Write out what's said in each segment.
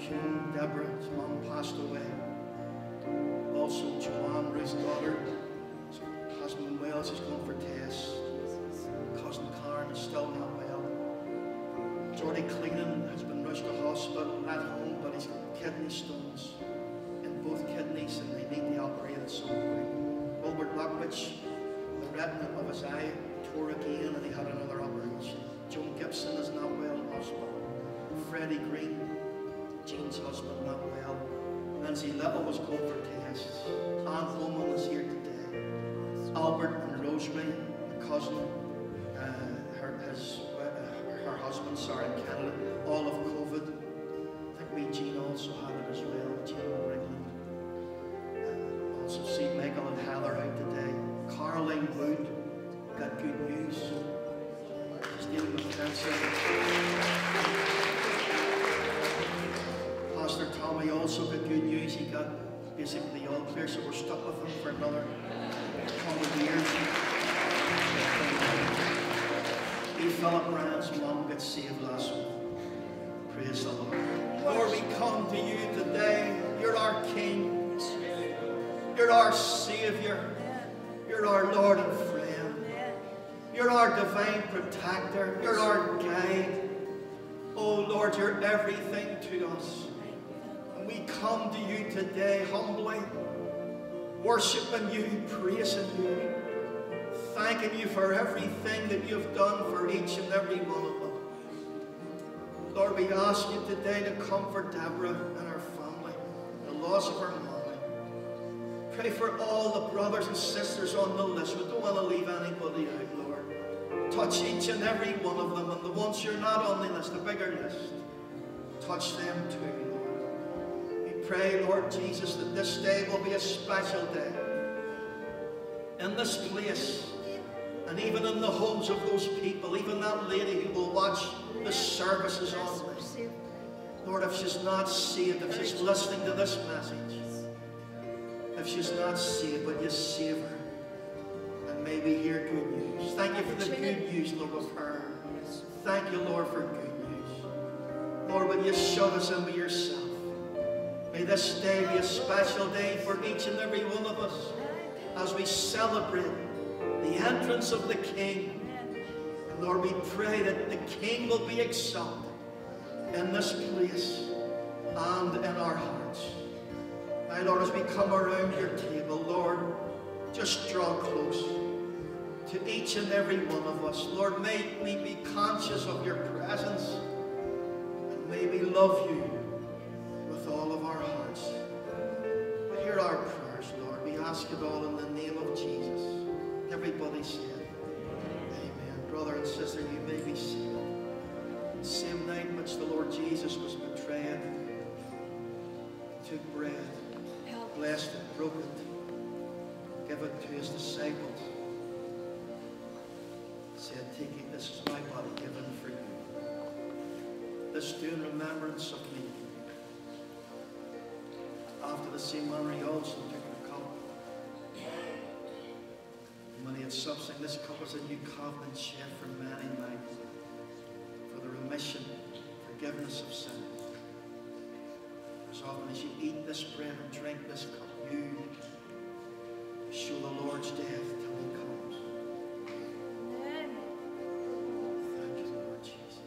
June, Deborah's mom passed away. Also, Joanne, Ruth's daughter, hasn't been well. She's gone for tests. Cousin Karen is still not well. Jordy Cleanan has been rushed to hospital at home, but he's got kidney stones in both kidneys and they need to operate at some point. Wilbert Lockridge, the retina of his eye tore again and he had another operation. Joan Gibson is not well in hospital. Freddie Green, Jean's husband, not well. Lindsay Little was going for tests. Anne Holman is here today. Albert and Rosemary, a cousin, her husband, sorry, in Canada, all of COVID. I think we, Jean, also had it as well. Jean Wrigley. Also see Michael and Heather out today. Caroline Wood got good news. She's dealing with cancer. Pastor Tommy also got good news. He got basically all clear, so we're stuck with him for another 100 years. Philip Ryan's mom got saved last week. Praise the Lord. Lord, we come to you today. You're our King. You're our Savior. You're our Lord and friend. You're our divine protector. You're our guide. Oh Lord, you're everything to us. And we come to you today humbly, worshiping you, praising you, thanking you for everything that you've done for each and every one of them. Lord, we ask you today to comfort Deborah and her family, the loss of her mommy. Pray for all the brothers and sisters on the list. We don't want to leave anybody out, Lord. Touch each and every one of them, and the ones you're not on the list, the bigger list, touch them too, Lord. We pray, Lord Jesus, that this day will be a special day. In this place, and even in the homes of those people, even that lady who will watch the services online. Lord, if she's not saved, if she's listening to this message, if she's not saved, but you save her, and may we hear good news. Thank you for the good news, Lord, of her. Thank you, Lord, for good news. Lord, will you shut us in with yourself? May this day be a special day for each and every one of us as we celebrate the entrance of the King. And Lord, we pray that the King will be exalted in this place and in our hearts. My Lord, as we come around your table, Lord, just draw close to each and every one of us. Lord, may we be conscious of your presence, and may we love you with all of our hearts. Hear our prayers, Lord. We ask it all in the name of Jesus. Everybody said, amen. Brother and sister, you may be seated. The same night in which the Lord Jesus was betrayed, he took bread, blessed it, broke it, gave it to his disciples, said, take it, this is my body given for you. This do in remembrance of me. After the same manner, he also took the cup. And when he had supped, saying, this cup is a new covenant shed for many minds, for the remission, forgiveness of sin. As often as you eat this bread and drink this cup, you show the Lord's death till he comes. Amen. Thank you, Lord Jesus.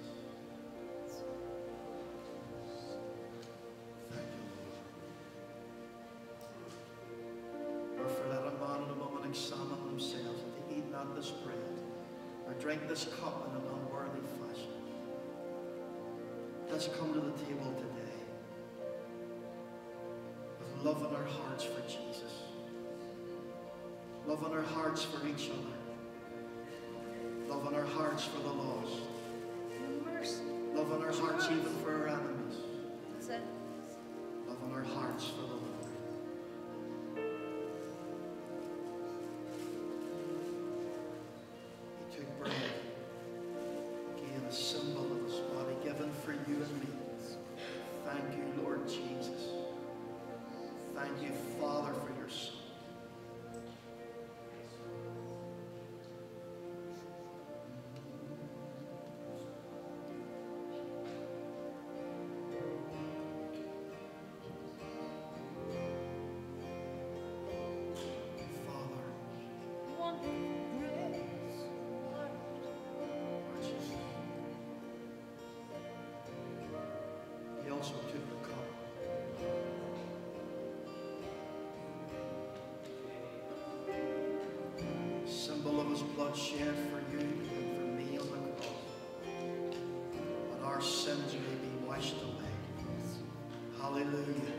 Thank you, Lord. Wherefore let a man and a woman examine themselves, and to eat not this bread, or drink this cup in an unworthy fashion. Let's come to the table today with love in our hearts for Jesus, love in our hearts for each other, love in our hearts for the lost, love in our hearts even for our enemies, love in our hearts for the Lord. He took bread, gave a symbol of his body given for you and me. Thank you, Lord Jesus. Thank you, Father, for your Son. He also took the cup. Symbol of his blood shed for you and for me on the cross. That our sins may be washed away. Hallelujah.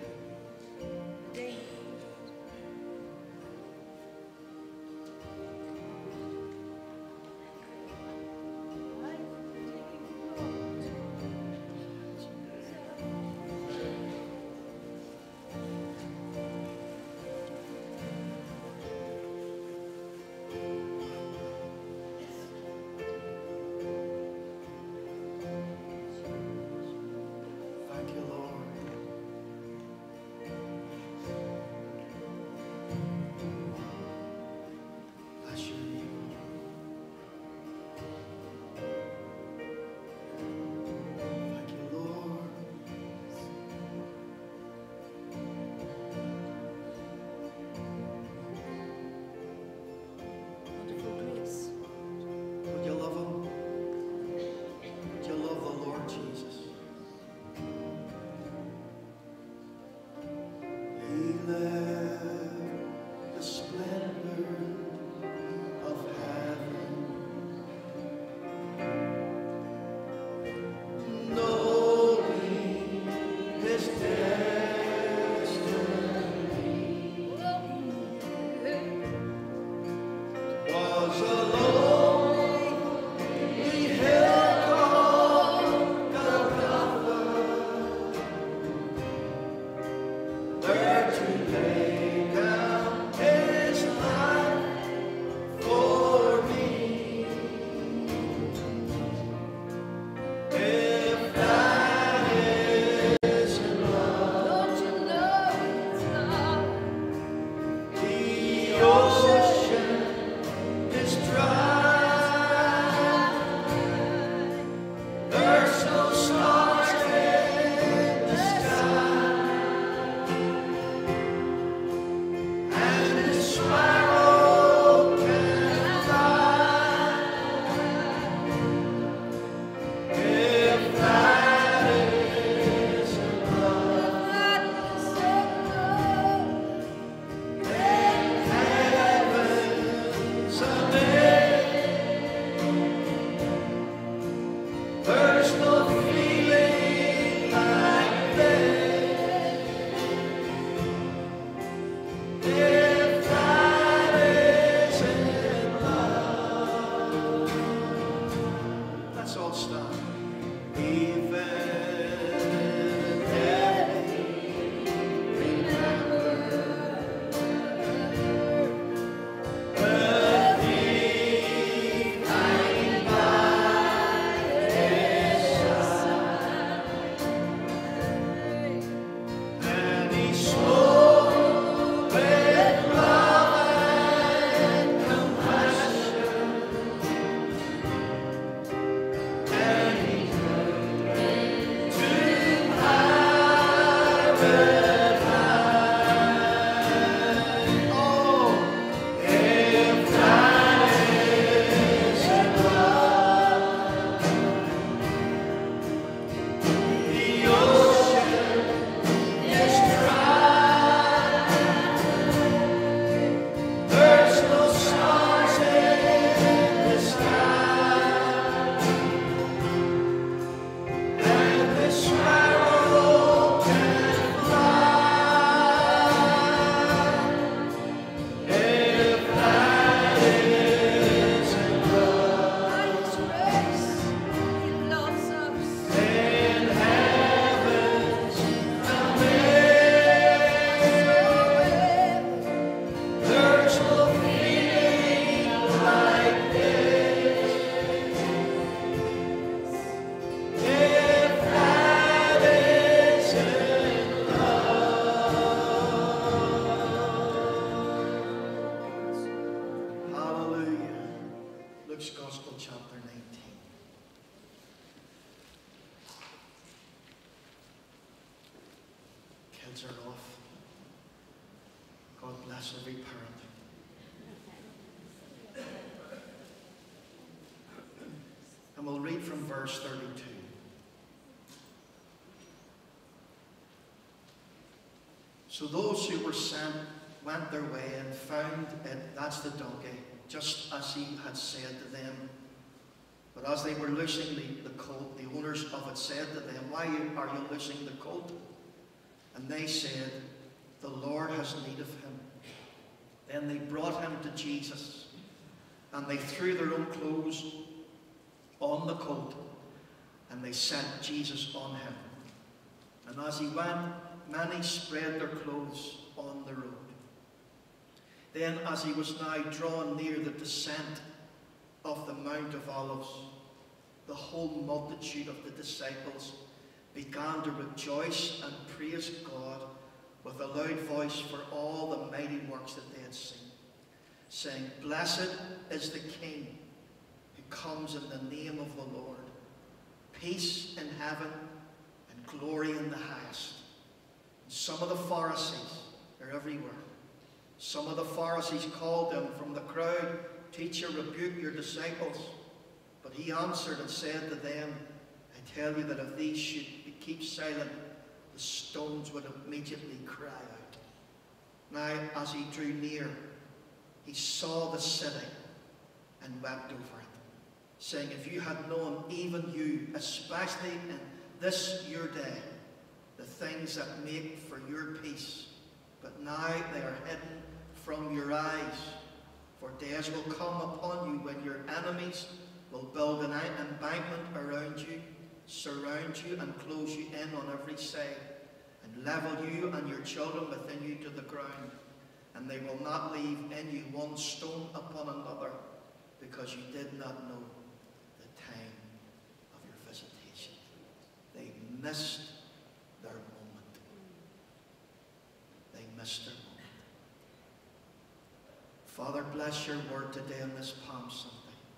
Thank you, Lord. Bless your name. Thank you, Lord. Wonderful grace. Would you love him? Would you love the Lord Jesus? He left the splendor of heaven, knowing his destiny was alone. He held on Golgotha, there to lay down his life for me. If that isn't love, Don't you know it's love? the ocean is dry. There's no stars in the sky, and the sparrow can fly. If that isn't love, That is so good. then heaven's a day. There's no feeling like this. If that isn't love, let's all stop. Even death, remember the thief hanging by his side, and he spoke with love and compassion, and he took to private eye. Oh, if that isn't love, the ocean is dry. There's no stars in the sky, and the sparrow can fly. If that isn't love, By His grace, He loves us. then heaven's a There's no feeling like this. If that isn't love. Hallelujah. Luke's Gospel, chapter 19. Kids are off. God bless every parent. we'll read from verse 32. So those who were sent went their way and found it, that's the donkey, just as he had said to them. But as they were loosing the colt, the owners of it said to them, "Why are you loosing the colt?" And they said, "The Lord has need of him." Then they brought him to Jesus, and they threw their own clothes on the colt, and they set Jesus on him. And as he went, many spread their clothes on the road. Then, as he was now drawn near the descent of the Mount of Olives, the whole multitude of the disciples began to rejoice and praise God with a loud voice for all the mighty works that they had seen, saying, "Blessed is the King who comes in the name of the Lord. Peace in heaven and glory in the highest." And some of the Pharisees, they're everywhere, some of the Pharisees called him from the crowd, "Teacher, rebuke your disciples." But he answered and said to them, "I tell you that if these should keep silent, the stones would immediately cry out." Now, as he drew near, he saw the city and wept over it, saying, "If you had known, even you, especially in this your day, the things that make for your peace, but now they are hidden from your eyes. For days will come upon you when your enemies will build an embankment around you, surround you and close you in on every side, and level you and your children within you to the ground. And they will not leave in you one stone upon another, because you did not know the time of your visitation." They missed their moment. They missed their moment. Father, bless your word today on this Palm Sunday.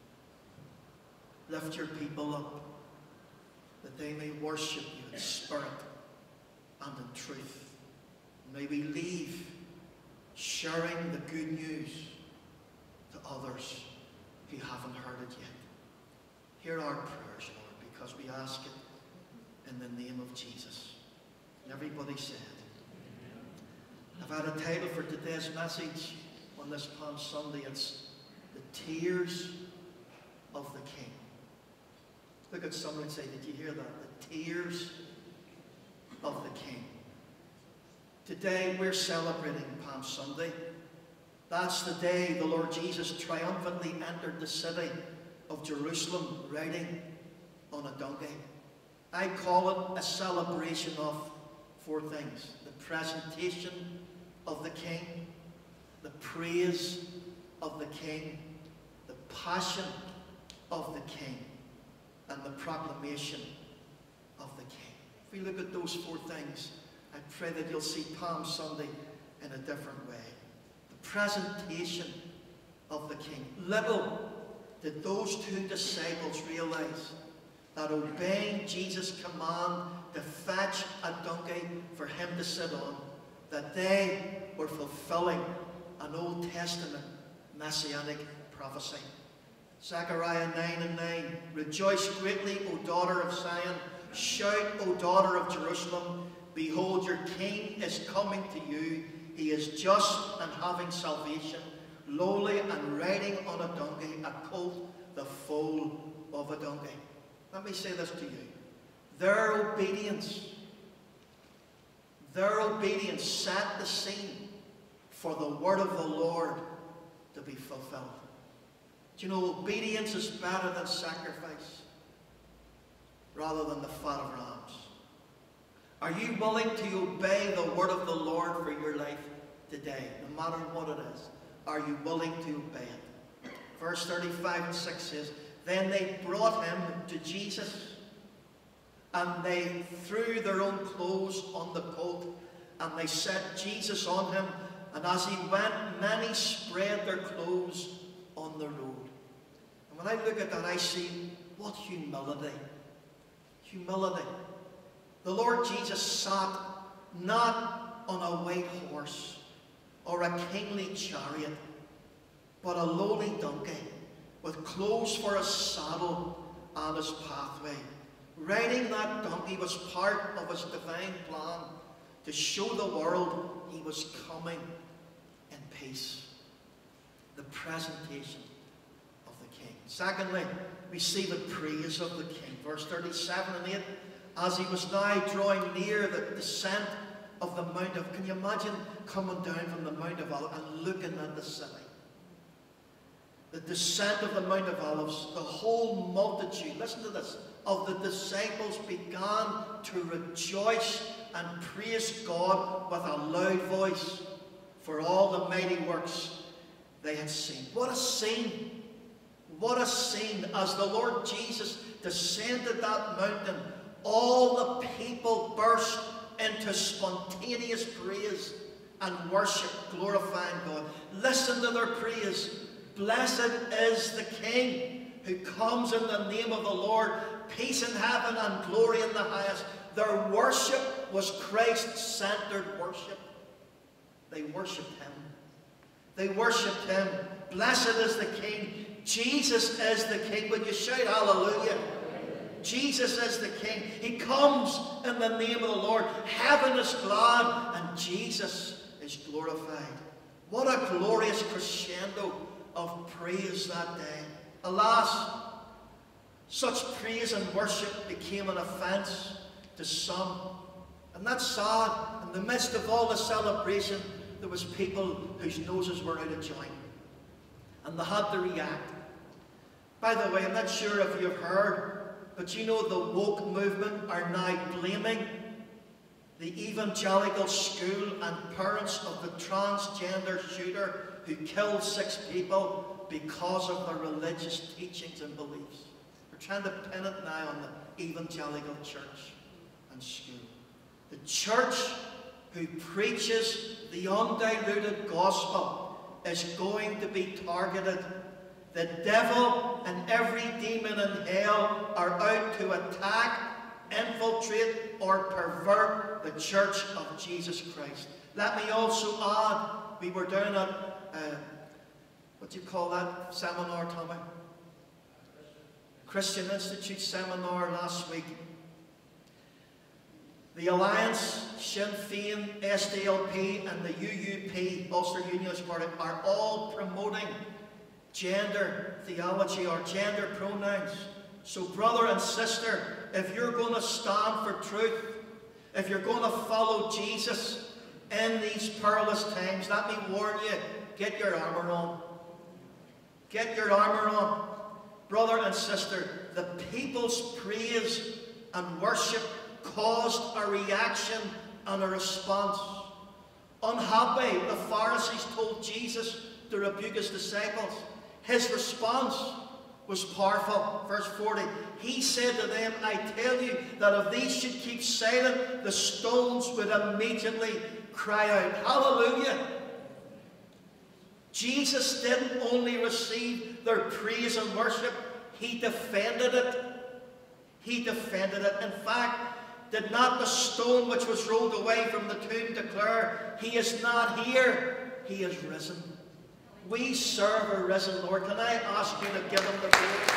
Lift your people up, that they may worship you in spirit and in truth. May we leave sharing the good news to others who haven't heard it yet. Hear our prayers, Lord, because we ask it in the name of Jesus. And everybody said, I've had a title for today's message on this Palm Sunday. It's "The Tears of the King." Look at someone and say, "Did you hear that? The tears of the King." Today we're celebrating Palm Sunday. That's the day the Lord Jesus triumphantly entered the city of Jerusalem riding on a donkey. I call it a celebration of four things: the presentation of the King, the praise of the King, the passion of the King, and the proclamation of the King. If we look at those four things, I pray that you'll see Palm Sunday in a different way. The presentation of the King. Little did those two disciples realize that obeying Jesus' command to fetch a donkey for him to sit on, that they were fulfilling an Old Testament messianic prophecy. Zechariah 9:9, "Rejoice greatly, O daughter of Zion. Shout, O daughter of Jerusalem. Behold, your king is coming to you. He is just and having salvation, lowly and riding on a donkey, a colt, the foal of a donkey." Let me say this to you. Their obedience set the scene for the word of the Lord to be fulfilled. Do you know, obedience is better than sacrifice, rather than the fat of rams. Are you willing to obey the word of the Lord for your life today, no matter what it is? Are you willing to obey it? Verse 35 and 6 says, "Then they brought him to Jesus, and they threw their own clothes on the colt, and they set Jesus on him. And as he went, many spread their clothes on the road." And when I look at that, I see what humility. Humility. The Lord Jesus sat not on a white horse or a kingly chariot, but a lowly donkey, with clothes for a saddle on his pathway. Riding that donkey was part of his divine plan to show the world he was coming in peace. The presentation of the King. Secondly, we see the praise of the King. Verse 37 and 8, as he was now drawing near the descent of the Mount of, can you imagine coming down from the Mount of Olives and looking at the city? The descent of the Mount of Olives, the whole multitude, listen to this, of the disciples began to rejoice and praise God with a loud voice for all the mighty works they had seen. What a scene! What a scene! As the Lord Jesus descended that mountain, all the people burst into spontaneous praise and worship, glorifying God. Listen to their praise. Blessed is the King who comes in the name of the Lord. Peace in heaven and glory in the highest. Their worship was Christ-centered worship. They worshipped Him. They worshipped Him. Blessed is the King. Jesus is the King. Would you shout hallelujah? Jesus is the King. He comes in the name of the Lord. Heaven is glad and Jesus is glorified. What a glorious crescendo of praise that day. Alas, such praise and worship became an offence to some. And that's sad. In the midst of all the celebration, there was people whose noses were out of joint. And they had to react. By the way, I'm not sure if you've heard, but you know the woke movement are now blaming the evangelical school and parents of the transgender shooter who killed 6 people because of their religious teachings and beliefs. They're trying to pin it now on the evangelical church and school. The church who preaches the undiluted gospel is going to be targeted. The devil and every demon in hell are out to attack, infiltrate, or pervert the church of Jesus Christ. Let me also add, we were down at, what do you call that seminar, Tommy? Christian Institute seminar last week. The Alliance, Sinn Féin, SDLP, and the UUP, Ulster Unionist Party, are all promoting gender theology or gender pronouns. So brother and sister, if you're going to stand for truth, if you're going to follow Jesus in these perilous times, let me warn you, get your armour on. Get your armour on. Brother and sister, the people's praise and worship caused a reaction and a response. Unhappy, the Pharisees told Jesus to rebuke his disciples. His response was powerful. Verse 40, he said to them, I tell you that if these should keep silent, the stones would immediately cry out. Hallelujah! Jesus didn't only receive their praise and worship, He defended it. He defended it. In fact, did not the stone which was rolled away from the tomb declare, He is not here, He is risen. We serve a risen Lord. Can I ask you to give Him the glory?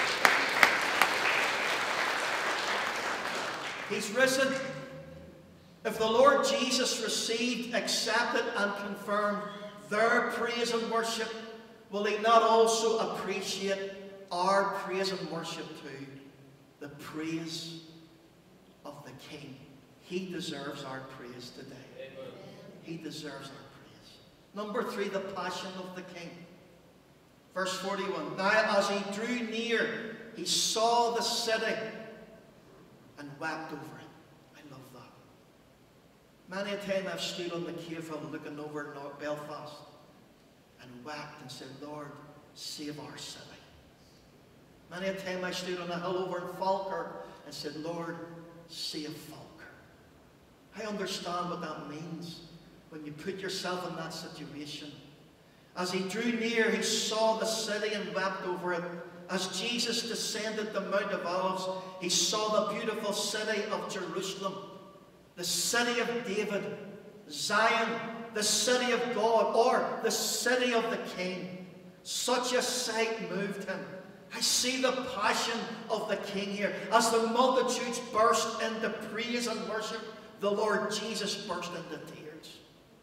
He's risen. If the Lord Jesus received, accepted, and confirmed their praise and worship, will He not also appreciate our praise and worship too? The praise of the King. He deserves our praise today. Amen. He deserves our praise. Number 3, the passion of the King. Verse 41. Now as He drew near, He saw the city and wept over it. I love that. Many a time I've stood on the Cathedral looking over North Belfast and wept and said, Lord, save our city. Many a time I stood on a hill over in Falkirk and said, Lord, save Falkirk. I understand what that means when you put yourself in that situation. As He drew near, He saw the city and wept over it. As Jesus descended the Mount of Olives, He saw the beautiful city of Jerusalem, the city of David, Zion, the city of God, or the city of the King. Such a sight moved Him. I see the passion of the King here. As the multitudes burst into praise and worship, the Lord Jesus burst into tears.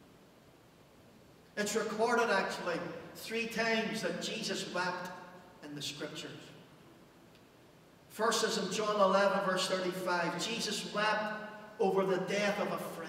It's recorded actually 3 times that Jesus wept in the Scriptures. First is in John 11 verse 35. Jesus wept over the death of a friend.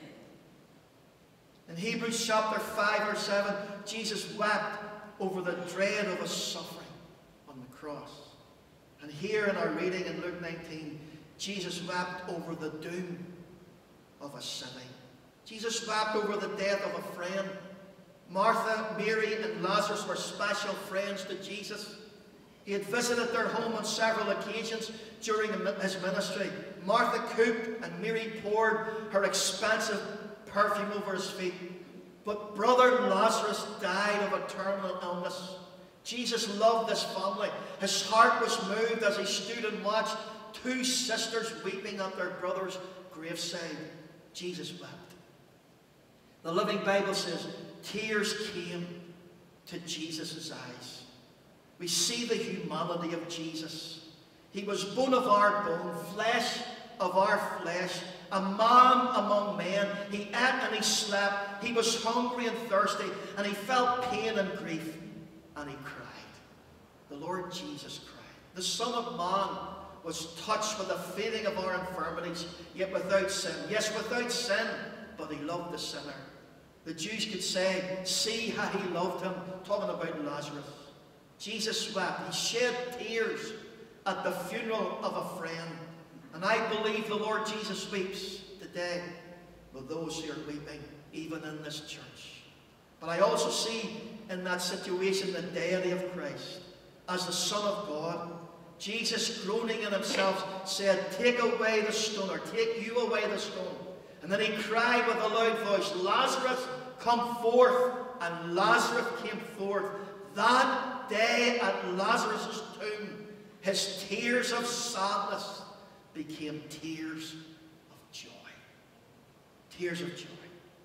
In Hebrews chapter 5 or 7, Jesus wept over the dread of his suffering on the cross. And here in our reading in Luke 19, Jesus wept over the doom of a city. Jesus wept over the death of a friend. Martha, Mary, and Lazarus were special friends to Jesus. He had visited their home on several occasions during his ministry. Martha cooked and Mary poured her expensive perfume over his feet. But brother Lazarus died of a terminal illness. Jesus loved this family. His heart was moved as he stood and watched 2 sisters weeping at their brother's graveside. Jesus wept. The Living Bible says, tears came to Jesus' eyes. We see the humanity of Jesus. He was bone of our bone, flesh of our flesh, a man among men. He ate and he slept. He was hungry and thirsty, and he felt pain and grief, and he cried. The Lord Jesus cried. The Son of Man was touched with the feeling of our infirmities, yet without sin. Yes, without sin, but he loved the sinner. The Jews could say, see how he loved him, talking about Lazarus. Jesus wept. He shed tears at the funeral of a friend. And I believe the Lord Jesus weeps today with those who are weeping, even in this church. But I also see in that situation the deity of Christ. As the Son of God, Jesus, groaning in himself, said, take away the stone, or take you away the stone. And then he cried with a loud voice, Lazarus, come forth. And Lazarus came forth. That day at Lazarus' tomb, his tears of sadness became tears of joy. Tears of joy.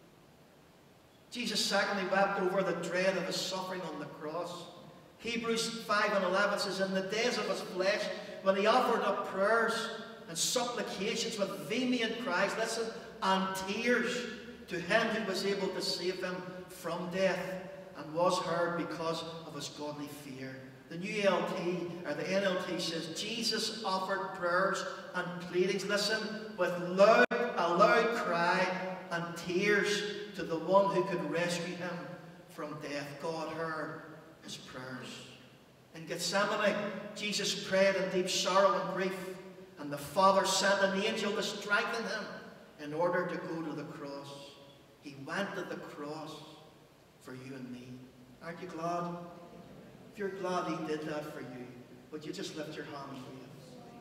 Jesus secondly wept over the dread of his suffering on the cross. Hebrews 5 and 11 says, in the days of his flesh, when he offered up prayers and supplications with vehement cries, listen, and tears to him who was able to save him from death, and was heard because of his godly fear. The New LT, or the NLT says, Jesus offered prayers and pleadings, listen, with a loud cry and tears to the one who could rescue him from death. God heard his prayers. In Gethsemane, Jesus prayed in deep sorrow and grief, and the Father sent an angel to strengthen him in order to go to the cross. He went to the cross for you and me. Aren't you glad? If you're glad he did that for you, would you just lift your hand for you?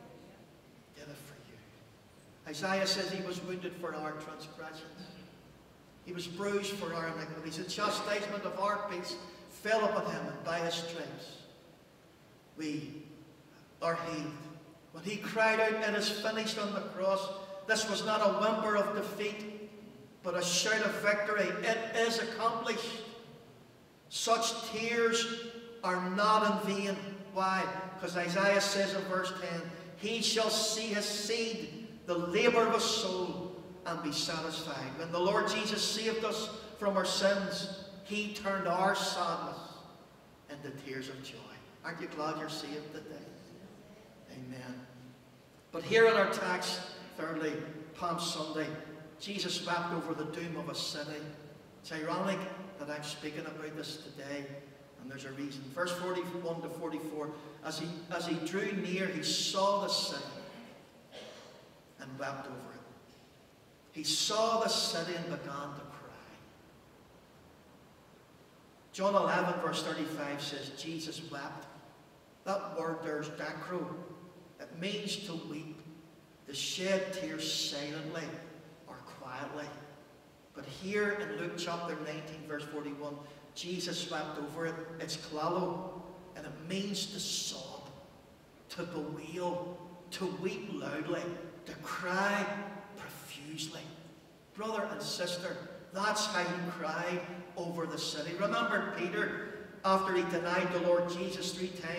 He did it for you. Isaiah says he was wounded for our transgressions. He was bruised for our iniquities. The chastisement of our peace fell upon him, and by his stripes we are healed. When he cried out, it is finished on the cross, this was not a whimper of defeat, but a shout of victory. It is accomplished. Such tears are not in vain. Why? Because Isaiah says in verse 10, he shall see his seed, the labour of his soul, and be satisfied. When the Lord Jesus saved us from our sins, he turned our sadness into tears of joy. Aren't you glad you're saved today? Amen. But here in our text, thirdly, Palm Sunday, Jesus wept over the doom of a city. It's ironic that I'm speaking about this today, and there's a reason. Verse 41 to 44, as he drew near, he saw the city and wept over it. He saw the city and began to cry. John 11 verse 35 says, Jesus wept. That word there's dacro. It means to weep, to shed tears silently or quietly. But here in Luke chapter 19 verse 41, Jesus wept over it. It's klalo, and it means to sob, to bewail, to weep loudly, to cry profusely. Brother and sister, that's how he cried over the city. Remember Peter, after he denied the Lord Jesus 3 times,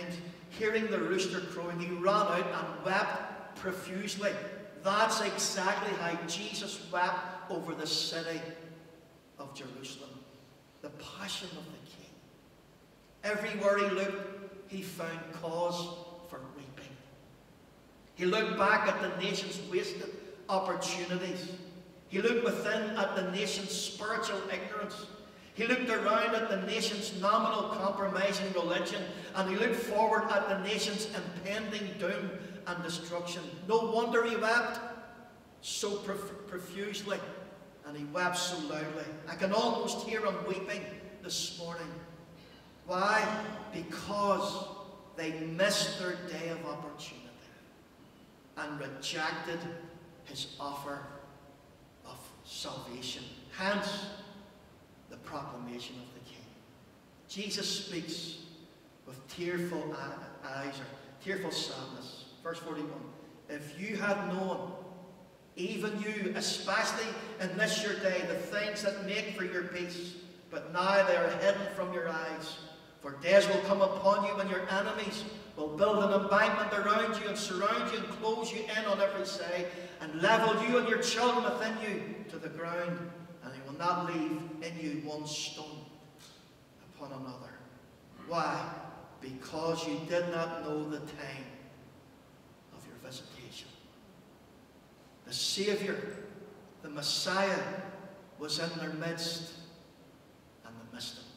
hearing the rooster crowing, he ran out and wept profusely. That's exactly how Jesus wept over the city of Jerusalem, the passion of the King. Everywhere he looked, he found cause for weeping. He looked back at the nation's wasted opportunities. He looked within at the nation's spiritual ignorance. He looked around at the nation's nominal compromising religion, and he looked forward at the nation's impending doom and destruction. No wonder he wept so profusely, and he wept so loudly. I can almost hear him weeping this morning. Why? Because they missed their day of opportunity and rejected his offer of salvation. Hence, the proclamation of the King. Jesus speaks with tearful eyes, or tearful sadness. Verse 41, if you had known, even you, especially in this your day, the things that make for your peace, but now they are hidden from your eyes. For days will come upon you when your enemies will build an embankment around you and surround you and close you in on every side and level you and your children within you to the ground, and they will not leave in you one stone upon another. Why? Because you did not know the time of your visitation. The Savior, the Messiah, was in their midst, and they missed him.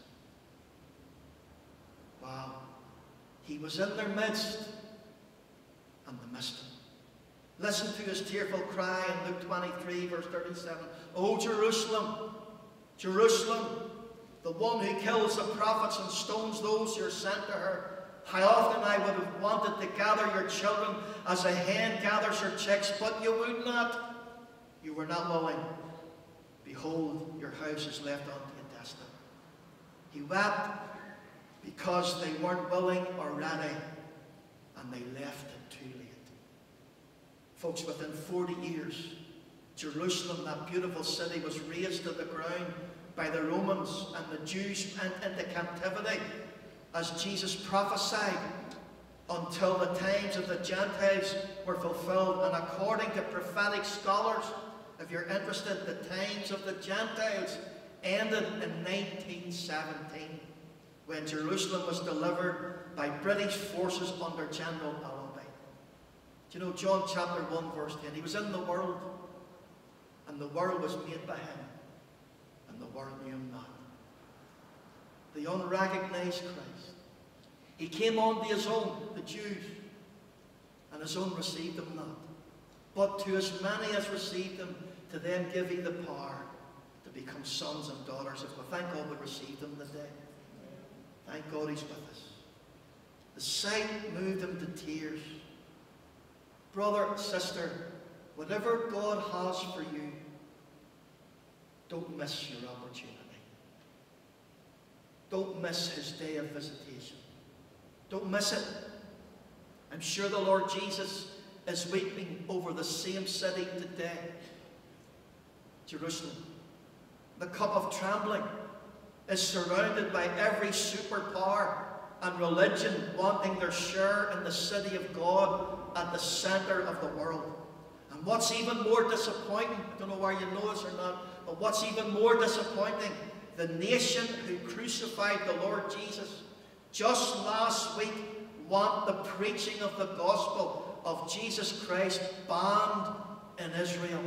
Wow. He was in their midst, and they missed him. Listen to his tearful cry in Luke 23, verse 37. O Jerusalem, Jerusalem, the one who kills the prophets and stones those who are sent to her. How often I would have wanted to gather your children as a hen gathers her chicks, but you would not. You were not willing. Behold, your house is left unto a desolate. He wept because they weren't willing or ready, and they left it too late. Folks, within 40 years, Jerusalem, that beautiful city, was razed to the ground by the Romans, and the Jews went into captivity, as Jesus prophesied, until the times of the Gentiles were fulfilled. And according to prophetic scholars, if you're interested, the times of the Gentiles ended in 1917, when Jerusalem was delivered by British forces under General Allenby. Do you know John chapter 1 verse 10? He was in the world, and the world was made by him, and the world knew him not. The unrecognized Christ. He came unto his own, the Jews, and his own received him not. But to as many as received him, to them give he the power to become sons and daughters of God. Thank God we received him today. Thank God he's with us. The sight moved him to tears. Brother, sister, whatever God has for you, don't miss your opportunity. Don't miss his day of visitation. Don't miss it. I'm sure the Lord Jesus is weeping over the same city today. Jerusalem. The cup of trembling is surrounded by every superpower and religion wanting their share in the city of God at the center of the world. And what's even more disappointing, I don't know where you know this or not, but what's even more disappointing, the nation who crucified the Lord Jesus just last week want the preaching of the gospel of Jesus Christ banned in Israel.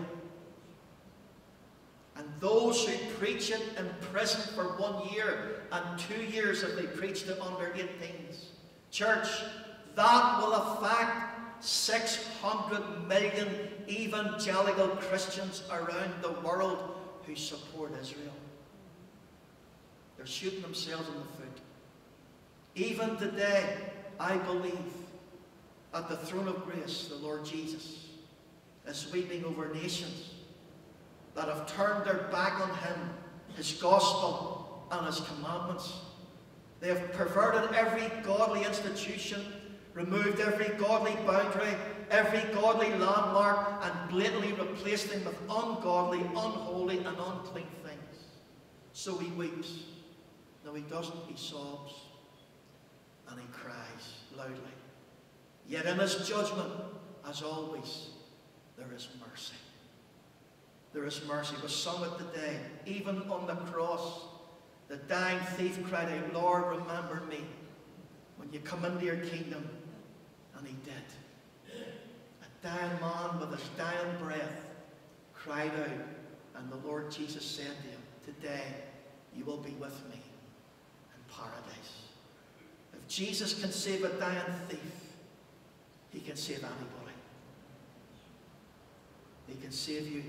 And those who preach it imprisoned for 1 year and 2 years if they preached it under 18s. Church, that will affect 600 million evangelical Christians around the world who support Israel. They're shooting themselves in the foot. Even today, I believe, at the throne of grace, the Lord Jesus is weeping over nations that have turned their back on him, his gospel, and his commandments. They have perverted every godly institution, removed every godly boundary, every godly landmark, and blatantly replaced them with ungodly, unholy, and unclean things. So he weeps. No, he doesn't. He sobs. and he cries loudly. Yet in his judgment, as always, there is mercy. There is mercy. We sung it today. Even on the cross, the dying thief cried out, Lord, remember me when you come into your kingdom. And he did. A dying man with his dying breath cried out, and the Lord Jesus said to him, today you will be with me in paradise. If Jesus can save a dying thief, he can save anybody. He can save you.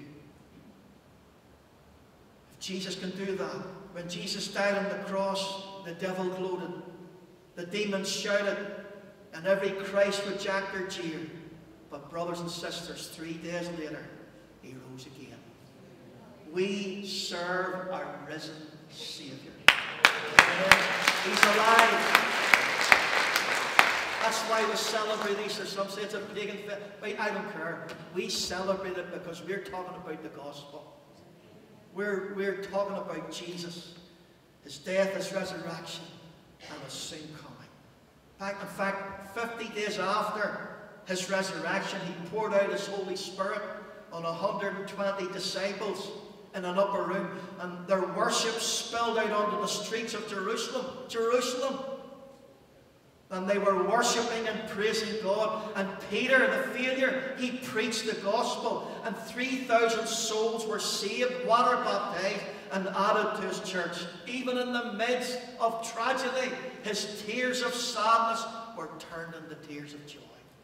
If Jesus can do that, when Jesus died on the cross, the devil gloated, the demons shouted, and every Christ rejecter jeered. But brothers and sisters, 3 days later, he rose again. We serve our risen Savior. He's alive. That's why we celebrate Easter. Some say it's a pagan fest. I don't care. We celebrate it because we're talking about the gospel. We're talking about Jesus, his death, his resurrection, and his soon coming. In fact, 50 days after his resurrection, he poured out his Holy Spirit on 120 disciples in an upper room, and their worship spilled out onto the streets of Jerusalem. And they were worshipping and praising God. And Peter, the failure, he preached the gospel. And 3,000 souls were saved, water baptized, and added to his church. Even in the midst of tragedy, his tears of sadness were turned into tears of joy.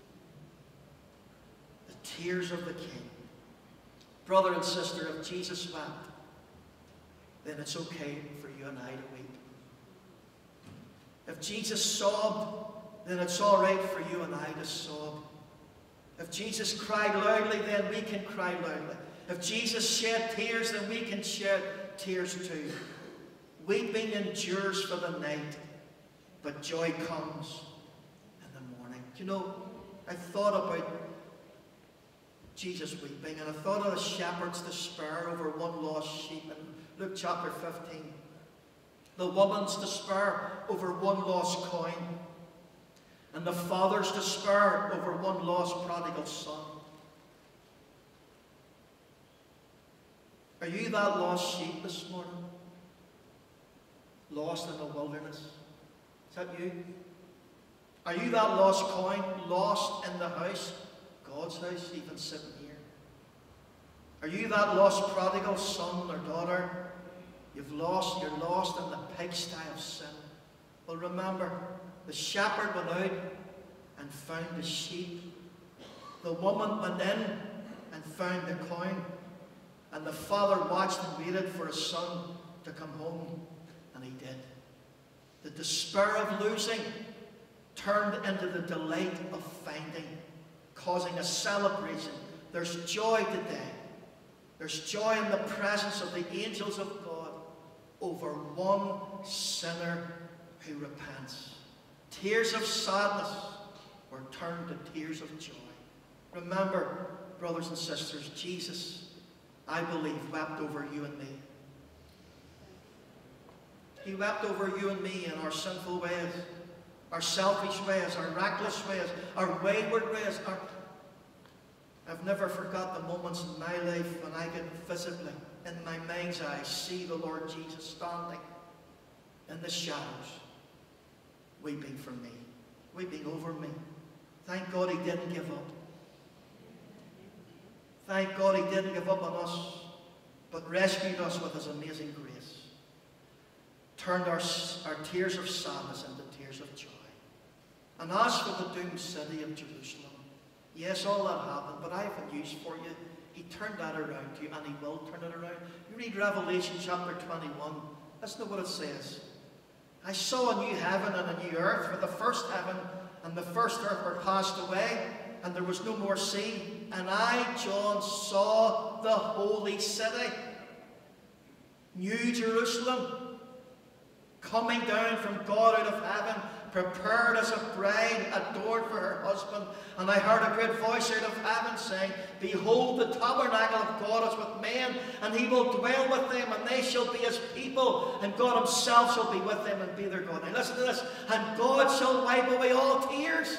The tears of the King. Brother and sister, if Jesus wept, then it's okay for you and I to weep. If Jesus sobbed, then it's all right for you and I to sob. If Jesus cried loudly, then we can cry loudly. If Jesus shed tears, then we can shed tears too. Weeping endures for the night, but joy comes in the morning. You know, I thought about Jesus weeping, and I thought of the shepherd's despair over one lost sheep in Luke chapter 15. The woman's despair over one lost coin, and the father's despair over one lost prodigal son. Are you that lost sheep this morning? Lost in the wilderness? Is that you? Are you that lost coin, lost in the house, God's house, even sitting here? Are you that lost prodigal son or daughter? You're lost in the pigsty of sin. Well, remember, the shepherd went out and found the sheep. The woman went in and found the coin. And the father watched and waited for his son to come home. And he did. The despair of losing turned into the delight of finding, causing a celebration. There's joy today. There's joy in the presence of the angels of God over one sinner who repents. Tears of sadness were turned to tears of joy. Remember, brothers and sisters, Jesus, I believe, wept over you and me. He wept over you and me in our sinful ways, our selfish ways, our reckless ways, our wayward ways. I've never forgot the moments in my life when I could visibly, in my mind's eye, see the Lord Jesus standing in the shadows, weeping for me, weeping over me. Thank God he didn't give up. Thank God he didn't give up on us, but rescued us with his amazing grace. Turned our tears of sadness into tears of joy. And as for the doomed city of Jerusalem, yes, all that happened, but I have a news for you. He turned that around to you, and he will turn it around. You read Revelation chapter 21. Listen to what it says. I saw a new heaven and a new earth, for the first heaven and the first earth were passed away, and there was no more sea. And I, John, saw the holy city, New Jerusalem, coming down from God out of heaven, prepared as a bride adorned for her husband. And I heard a great voice out of heaven saying, Behold, the tabernacle of God is with men, and he will dwell with them, and they shall be his people, and God himself shall be with them and be their God. Now listen to this. And God shall wipe away all tears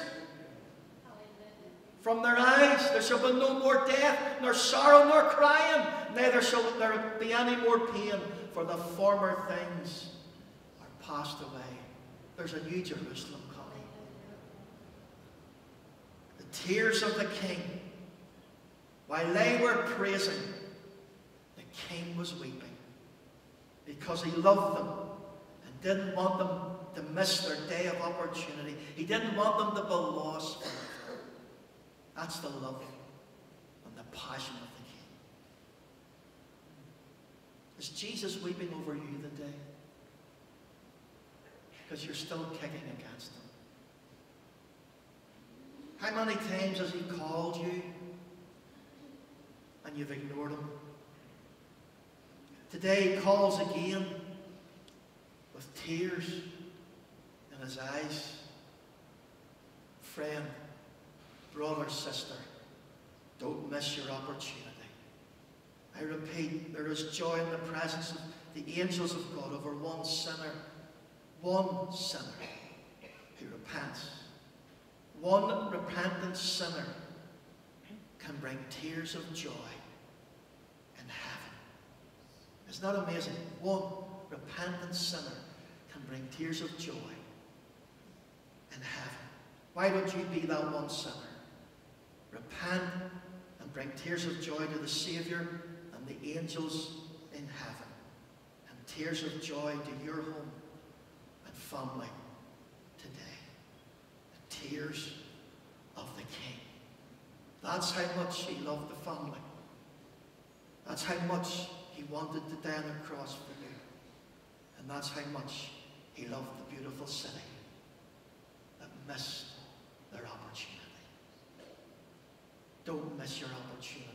from their eyes. There shall be no more death, nor sorrow, nor crying. Neither shall there be any more pain, for the former things are passed away. There's a new Jerusalem coming. The tears of the king, while they were praising, the king was weeping, because he loved them and didn't want them to miss their day of opportunity. He didn't want them to be lost. That's the love and the passion of the king. Is Jesus weeping over you today? Because you're still kicking against him. How many times has he called you and you've ignored him? Today he calls again with tears in his eyes. Friend, brother, sister, don't miss your opportunity. I repeat, there is joy in the presence of the angels of God over one sinner who repents. One repentant sinner can bring tears of joy in heaven. Isn't that amazing? One repentant sinner can bring tears of joy in heaven. Why don't you be that one sinner? Repent and bring tears of joy to the Saviour and the angels in heaven, and tears of joy to your home and family today. The tears of the King. That's how much he loved the family. That's how much he wanted to die on the cross for you. And that's how much he loved the beautiful city that missed their opportunity. Don't miss your opportunity.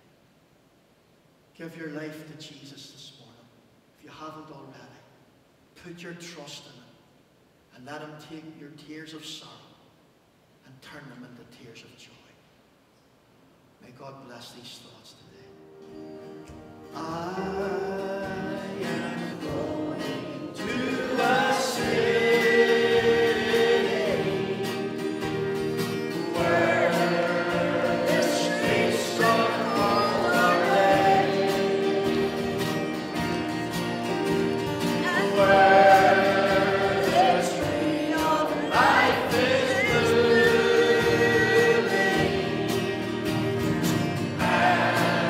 Give your life to Jesus this morning. If you haven't already, put your trust in him and let him take your tears of sorrow and turn them into tears of joy. May God bless these thoughts today. I am going to a city where the streets of gold are laid, and where the tree of life is blooming, and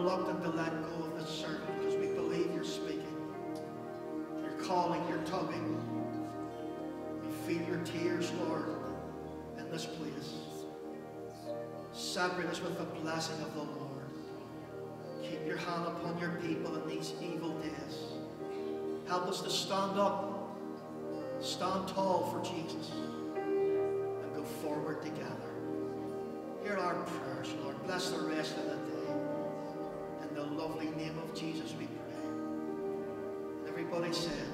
reluctant to let go of the servant because we believe you're speaking. You're calling, you're tugging. We feel your tears, Lord, in this place. Saturate us with the blessing of the Lord. Keep your hand upon your people in these evil days. Help us to stand up, stand tall for Jesus, and go forward together. Hear our prayers, Lord. Bless the rest of the day. In the lovely name of Jesus we pray. And everybody says,